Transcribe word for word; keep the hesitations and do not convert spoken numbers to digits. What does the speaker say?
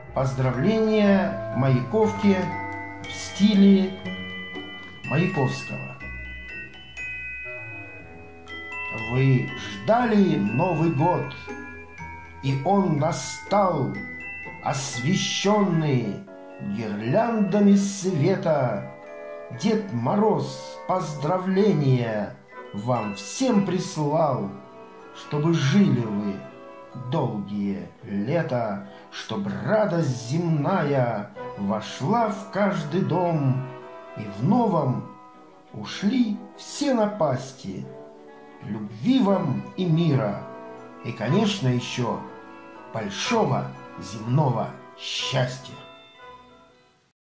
Поздравления Маяковке в стиле Маяковского. Вы ждали Новый год, и он настал, освещенный гирляндами света. Дед Мороз поздравления вам всем прислал, чтобы жили вы долгие лета, чтоб радость земная вошла в каждый дом, и в новом ушли все напасти. Любви вам и мира, и, конечно, еще большого земного счастья.